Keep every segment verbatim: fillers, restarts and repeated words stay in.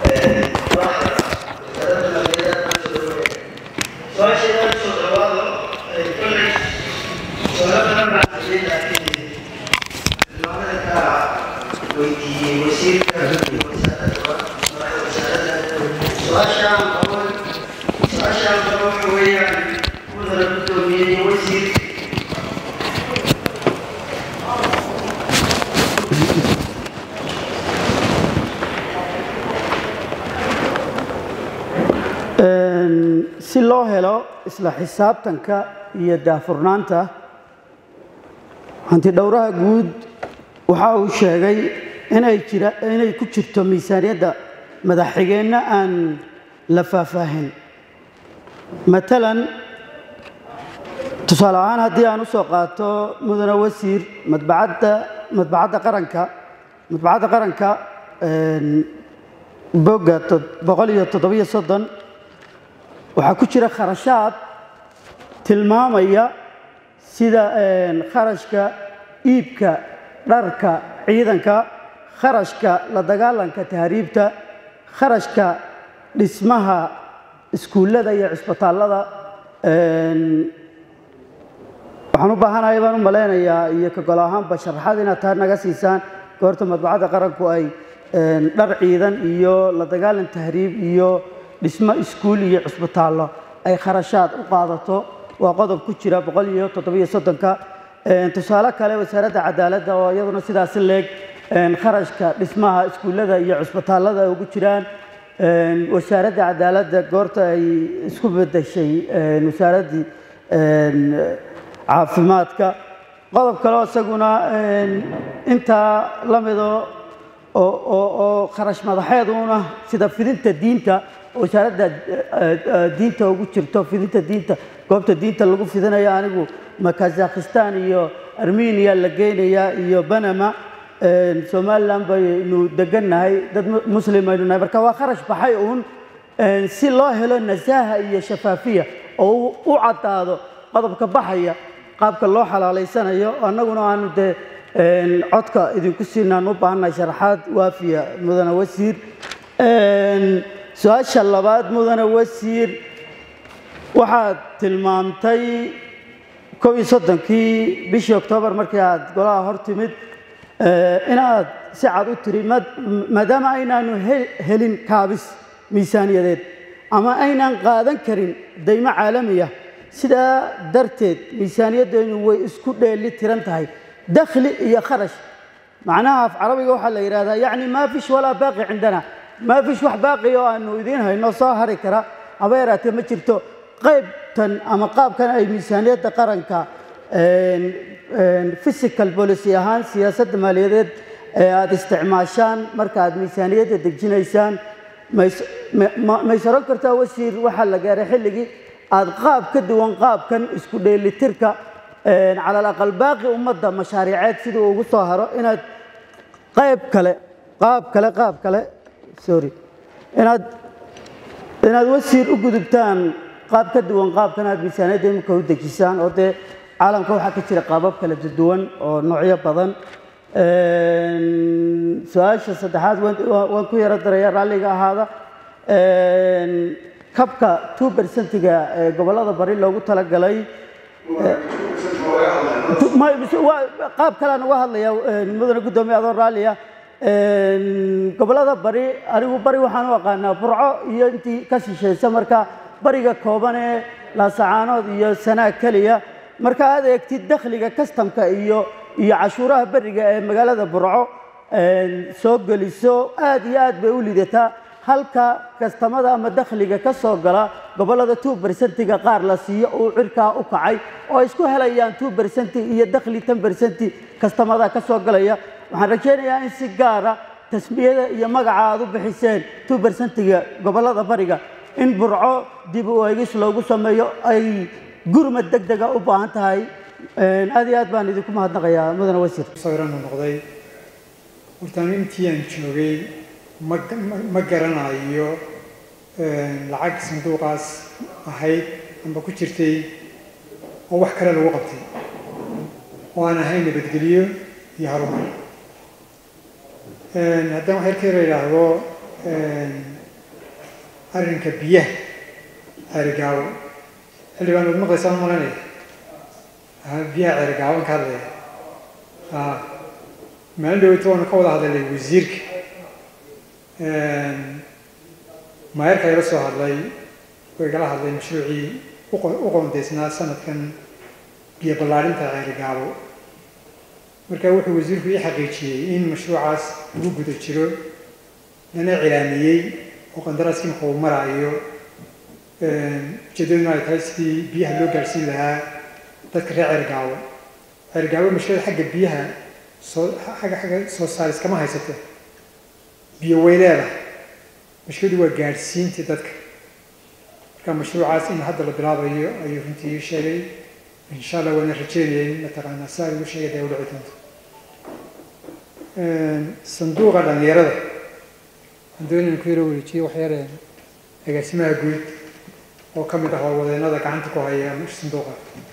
si loo helo isla xisaabtanka iyo daafurnaanta hanti dhowraha guud waxa uu sheegay inay jira inay ku jirto miisaaniyadda madaxxigeenna aan la faahfaahin matalan tusaale ahaan haddii aan u soo qaato mudane wasiir madbacadda madbacadda qaranka madbacadda qaranka bogga boqol iyo toddobiyo soddon waxaa ku jira kharashaad tilmaamaya sida kharashka iibka dharka ciidanka kharashka la dagaalanka tahriibta kharashka dhismaha iskuullada iyo cisbitaallada waxaan u baahanahay baan u malaynayaa iyo ka gol ahaanba sharaxaad inaad taa naga siisaan goorta madbacadda qaranku ay dhar ciidan iyo la dagaalan tahriib iyo dhismo iskuul iyo cisbitaallo ay kharashaad u qaadato waa qodob ku jira boqol iyo toddobiyo soddonka tusaale kale wasaaradda cadaaladda oo iyaduna sidaas leeg kharashka dhismaha iskuullada iyo cisbitaallada ay ugu jiraan wasaaradda cadaaladda goorta ay isku bedeshay wasaaraddii caafimaadka qodob kale oo isaguna intaa la mido oo kharash madaxeeduna sida fidinta diinta wasaaradda diinta ugu jirto fidinta diinta goobta diinta lagu fidinayo anigu ma Kazakhstan iyo Armenia la geenaya iyo Panama Somaliland baynu degannahay dad muslim aynu nahay marka waa kharash baxay uun si loo helo nasaaha iyo shafaafiya oo u cadaado qodobka baxaya qaabka loo xalaaleysanayo annaguna aanu de codka idinku siinaan u baahannahay sharaxaad waafiya mudane wasiir su-aasha labaad mudane wasiir waxaad tilmaamtay kow iyo soddonkii bishii oktoobar markii aad golaha hor timid inaad si cad u tiri maadaama aynaanu helin kaabis miisaaniyadeed ama aynaan qaadan karin daymo caalamiya sidaa darteed miisaaniyaddeenu way isku dheeli tiran tahay dakhli iyo kharash macnaha af carabiga waxaa la yidhahdaa yacni maa fish walaa baaqi cindana maa fish wax baaqi oo aanu idiin hayno soo hari kara haba yaraatee ma jirto qaybtan ama qaabkan ay miisaaniyadda qaranka physical policy ahaan siyaasadda maaliyadeed ee aad isticmaashaan marka aad miisaaniyadda dejinaysaan may soron kartaa wasiir waxaa la gaaray xilligii aad qaab ka duwan qaabkan isku dheelitirka cala alaqal baaqi ummadda mashaariiceed siduu ugu soo haro inaad qayb kale qaab kale qaab kale sorry inaad inaad wasiir u gudubtaan qaab ka duwan qaabkan aad miisaaniyadda imika u dejisaan oo dee caalamka waxaa ka jira qaabab kala duwan oo noocyo badan su-aasha saddexaad waan ku yaro daraya raalliga ahaada kabka two percentiga ee gobollada bari loogu talagalay qaab kalean uga hadlaya mudane guddoomiye adoo raalliya gobollada bari anigu bari waxaan u aqaanaa burco iyo intii ka shishaysa marka bariga kooban ee laasacaanood iyo sanaa keliya marka aad eegtid dakhliga kastamka iyo iyo cashuuraha bariga ee magaalada burco soo geliso aad iyo aad bay u lidataa halka kastamada ama dakhliga ka soo gala gobollada two percentiga qaar la siiyo uu cirkaa u kacay oo isku helayaan two percent iyo dakhli ten percent kastamada ka soo galaya waxaan rajaynayaa in si gaara tasmiyada iyo magaca aad u bixiseen two percentiga gobollada bariga in burco dib u eegis loogu sameeyo ay gurmad degdega u baahan tahay aad iyo aad baan idinku mahadnaqayaa mudane wasiir sawiranu noqday hortaan intii aan joogay ma garanayo lacag sanduuqaas ahayd amba ku jirtay oo wax kale lagu qabtay oo aan ahayn nabadgelyo iyo harumar haddaan wax yar ka yara idhaahdo arrinka biyaha ceerigaabo xildhibaan waad maqlaysaa ma malanaya biyaha ceerigaabo ka hadlaya maalin dhaweyta waanu ka wada hadalay wasiirka maayarka ila soo hadlay way igala hadlay mashruucii u qoondaysnaa sanadkan biyo ballaarinta ceerigaabo marka wuxuu wasiirku ii xaqiijiyey in mashruucaas ugu guda jiro lana cilaamiyey oo qandaraaskii marka uu maraayo ujeedaduna ay tahay sidii biyaha loo gaadhsiin lahaa dadka reer ceerigaabo ceerigaabo mashruuca xagga biyaha soo xagga xagga soo saaris kama haysato biyo way leedahay mashruucu waa gaadhsiintii dadka marka mashruucaas in hadda la bilaabayo ayuu runtii ii sheegay insha allah waana rajeynaya in mataqaanaa saa igu sheegay dee u dhici doonto sanduuqa dhalinyarada waxaan doonaya in ku yaro wareejiyey waxyare agaasimaha guud oo ka mid ah howlwadeennada gacanta ku haya sanduuqa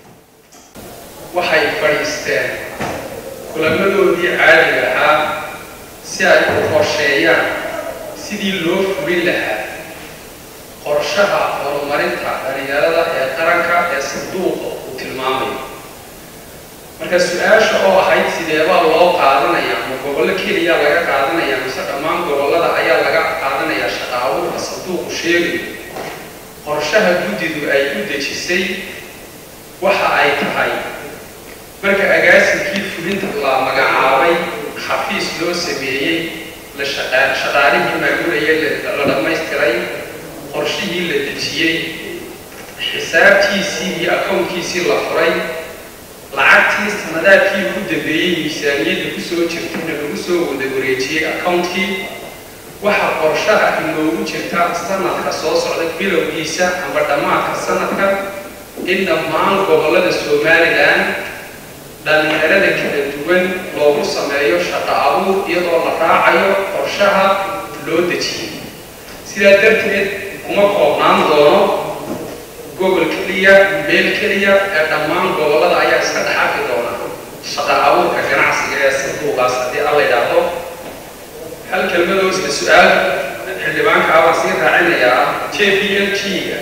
waxay fadhiisteen kulamadoodii caadiga ahaa si ay u qorsheeyaan sidii loo fulin lahaa qorshaha horumarinta dhalinyarada ee qaranka ee sanduuqa uu tilmaamayo marka su-aasha oo ahayd sideebaa loo qaadanaya ma gobollo keliya laga qaadanaya mise dhammaan gobollada ayaa laga qaadanayaa shaqa abuurka sanduuqu sheegayo qorshaha guddidu ay u dejisay waxa ay tahay marka agaasinkii fulinta la magacaabay xafiis loo sameeyey la shaqaalihii maamulaya la dhammaystiray qorshihii la dejiyey xisaabtiisii iyo akownkiisii la furay lacagtii sanadaadkii ku dambeeyey miisaaniyadda kusoo jirtayna lagu soo wada wareejiyey akownkii waxa qorshaha inoogu jirta sanadka soo socda bilowgiisa amba dhammaadka sanadka in dhammaan gobollada somalilan dhalinyarada kala duwan loogu sameeyo shaqo abuur iyadoo la raacayo qorshaha loo dejiyey sidaa darteed kuma koobnaan doono gobol keliya meel keliya ee dhammaan gobollada ayaa iska dhaxafi doona shaqo abuurka ganacsiga ee sanduuqaas haddii alla yidhaahdo hal kelmadoo isla su-aal xildhibaanka ah waan sii raacinayaa j b l g-ga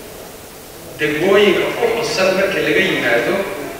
degmooyinka ku xusan marka laga yimaado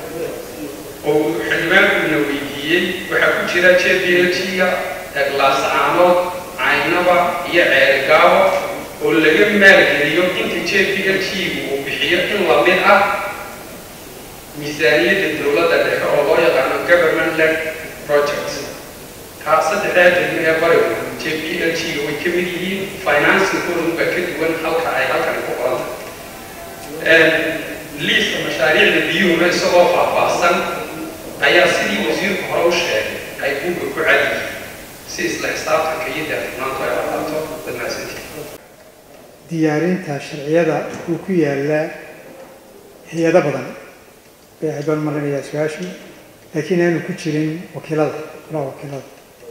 oo xildhibaankuna weydiiyey waxaa ku jira j b l g-ga eglaascaanood caynaba iyo ceerigaabo oo laga maalgeliyo inta j b l g-gu uu bixiyo in la mid ah miisaaniyadda dowladda dhexe oo loo yaqaano government led projects kaa saddexdaa degmo ee barigu j b l g-ga way ka mid yihiin financingkoodu baa ka duwan halka ay halkani ku qoran tahay liiska mashaariicda biyuhuna isagoo faahfaahsan ayaa sidii wasiirku hore u sheegay ay buugga ku cadyihiin si isla xisaabtanka iyo daafurnaantu ay aqaato badnaasantii diyaarinta sharciyada uu ku yaala hay-ado badan bay ahayd baan marinayaa su-aashu laakiin aanu ku jirin wakiilada qolaha wakiilada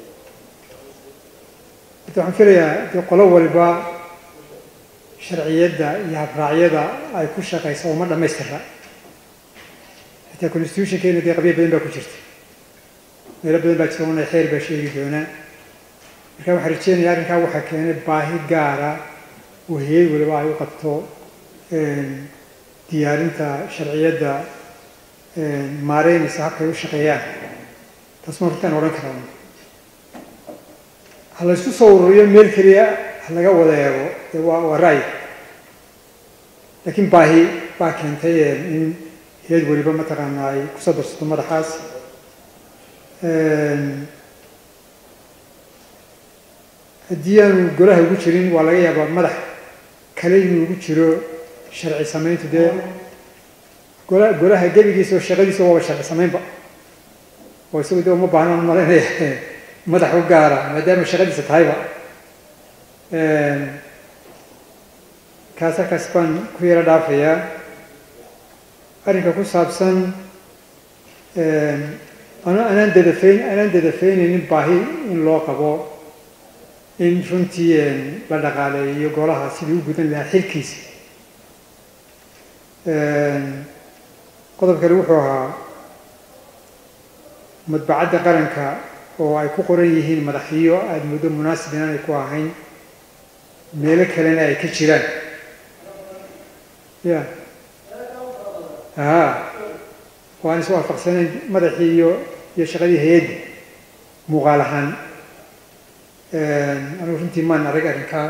horta waxaan filayaa dee qolo walba sharciyadda iyo habraacyada ay ku shaqaysa uma dhammaystira xitaa constitutionkeena dee qabyo badan baa ku jirta meelo badan baa jira una xeer baa sheegi doonaa marka waxaan rajeynaya arrinkaa waxaa keenay baahi gaara oo hay-ad waliba ay u qabto diyaarinta sharciyadda maareynaysa habkay u shaqeeyaan taas ma hortaan odhan karaan ha la isku soo ururiyo meel keliya ha laga wada eego dee waa waa ra'yi laakiin baahi baa keentay in hay-ad waliba mataqaana ay kusoo darsato madaxaas haddii aanu golaha ugu jirin waa laga yaabaa madax kale inuu ugu jiro sharci samayntu dee gola golaha gebigiisa oo shaqadiisa waaba sharci samaynba oo isagu dee uma baahna u malaynaya madax u gaara maadaama shaqadiisa tahayba kaas halkaas baan ku yaro dhaafayaa arrinka ku saabsan anaan dadafayn anaan dadafaynaynin baahi in loo qabo in runtii la dhaqaaleeyo golaha sidii u gudan lahaa xilkiisa qodob kale wuxuu ahaa madbacadda qaranka oo ay ku qoran yihiin madaxiyo aada muddo munaasib inaanay ku ahayn meelo kalena ay ka jiraan ya haa waan is waafaqsanayn madaxii iyo iyo shaqadii hay'adda muuqaal ahaan anigu runtii maan arag arrinkaa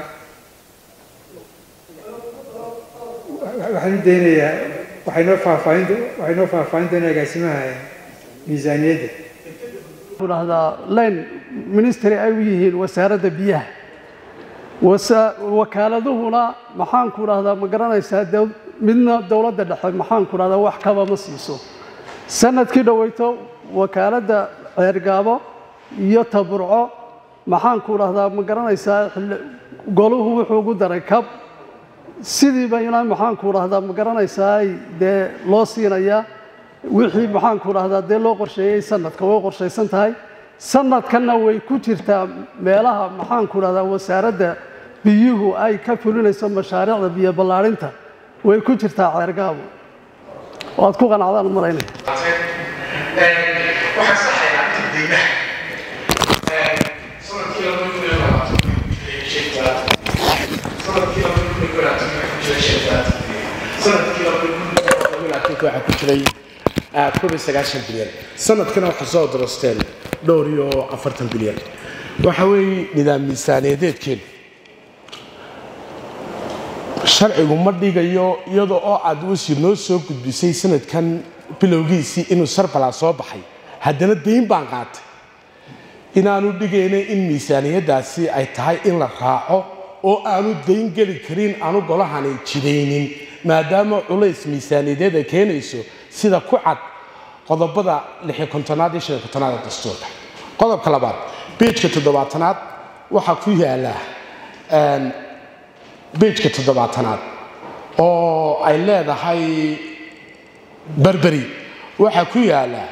waxaan u daynayaa waxay noo faahfaahin waxay noo faahfaahin doonaa agaasimaha miisaaniyadda هذا لين منستري أيوه وسارة بياه وس وكالته هنا محن كورا هذا مقرنا يساد منا دولة ده محن كورا هذا وحكة مصيصو سنة كده ويتو وكالة عرقابة يتبرع محن كورا هذا مقرنا يساد قالوا هو حقوق دركب سيدي بينا محن كورا هذا مقرنا يساد ده لاسينا يا wixii maxaan ku raahdaa dee loo qorsheeyay sanadka way qorsheysan tahay sanadkana way ku jirtaa meelaha maxaan ku raahdaa wasaaradda biyuhu ay ka fulinayso mashaariicda biyo ballaarinta way ku jirtaa ceergaabo waad ku qanacdaan maraynay waxaan saxayaa tiddiimaha sanadkii laba kun iyo labaatan sanadkii laba kun iyo labaatan sanadkii laba kun iyo labaatan waxaa ku jiray كوب سجاشن بليون سنة كنا وحصاد درستين دوريو أفرتن بليون وحوي نظام ميزانية ديت كين شرع ومردي جيو يضو عدوس ينوسو قد بيسي سنة كان بلوجيسي إنه صار بلا صباحي هدنا الدين بانقات إن أنو دقينا إن ميزانية داسي أي تاي إن لقاعه أو أنو الدين جري كرين أنو قلا هني تشدينين ما دام عليس ميزانية ده كينيسو sida ku cad qodobada lix iyo kontonaad iyo shan iyo kontonaad ee dastuurka qodobka labaad page-ka toddobaatanaad waxa ku yaala een page-ka toddobaatanaad oo ay leedahay barbari waxa ku yaala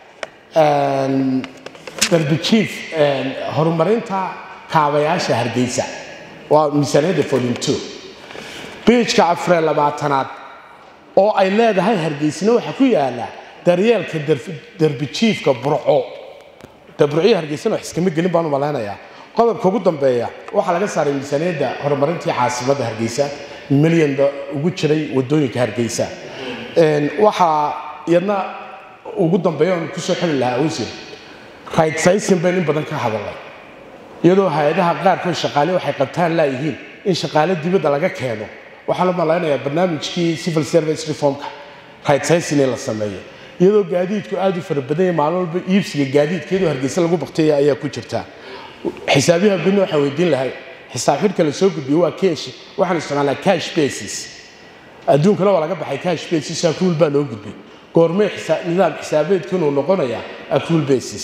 een darbi chief een horumarinta kaabayaasha Hargeysa waa miisaaniyadda volume two page-ka afar iyo labaatanaad oo ay leedahay Hargeysina waxa ku yaala daryeelka darbi chiefka burco darbici Hargeysina wax iska gelin baan u maleynayaa qodobka ugu dambeeya waxa laga saaray miisaaniyadda horumarinta caasimada Hargeysa milyan ugu jiray wadooyinka Hargeysa een waxa iyadna ugu dambeeya ku soo xil lahaa wasiir right sizing baan in badan ka hadalay iyadoo hay'adaha qaar ka shaqaale waxay qabtaan la yihiin in shaqaale dibadda laga keeno waxaan la maleynayaa barnaamijkii civil service reformka right sizing la sameeyay iyadoo gaadiidku aad u fara badan yahay maalin walba iibsiga gaadiidkeedu Hargeysa lagu baqtay ayaa ku jirta xisaabiyaha bini waxa weydiin lahay xisaab xidhka la soo gudbiyo waa cash waxaan isticmaalnaa cash basis adduunka la laga baxay cash basis accrual baa loo gudbiyay goorma xisaab nidaam xisaabeedku inuu noqonayaa accrual basis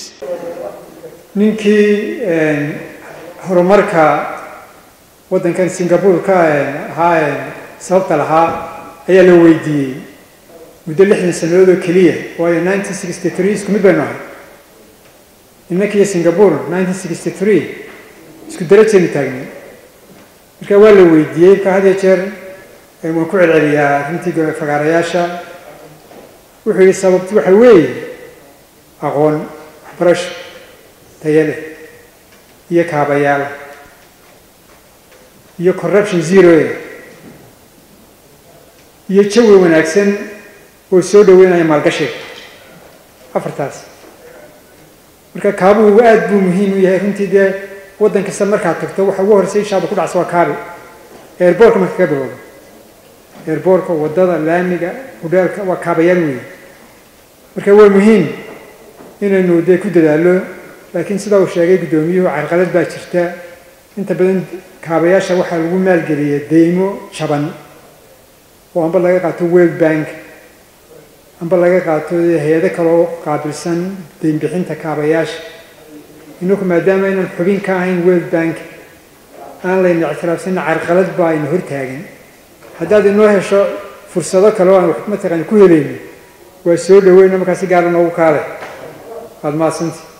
ninkii horumarka waddankan Singapore ka ahaa sababta lahaa ayaa la weydiiyey muddo lixdan sanadood oo kaliya waayo nineteen sixty-three isku mid baynu ahay innakii Singapore nineteen sixty-three isku darajeen taagnay marka waa la weydiiyey ka had iyo jeer waan ku celceliyaa runtii fagaarayaasha wuxuu yidhi sababtu waxa weeye aqoon waxbarasho tayo leh iyo kaabayaal iyo corruption zero iyo jawi wanaagsan oo soo dhaweynaya maalgashiga afartaas marka kaabuhu aad buu muhiim u yahay runtii dee waddan kasta markaad tagto waxa ugu horreysay shacabka ku dhacso waa kaabi airportka marka ka bilowdo airportka waddada laamiga hudheelka waa kaabayaal weeye marka waa muhiim inaynu dee ku dadaallo laakiin sida uu sheegay guddoomiyuhu carqalad baa jirta inta badan kaabayaasha waxaa lagu maalgeliyay deymo jaban oo amba laga qaato World Bank amba laga qaato hay'ado kale oo qaabilsan deyn bixinta kaabayaasha inuu maadaama inaan xubin ka ahayn World Bank aan la ictiraafsan carqalad baa in hortaagan haddaad inoo hesho fursado kale oo aan wax mataqaan ku helayno waa soo dhaweynaa markaas gaar ah noogu kaale aad maasanta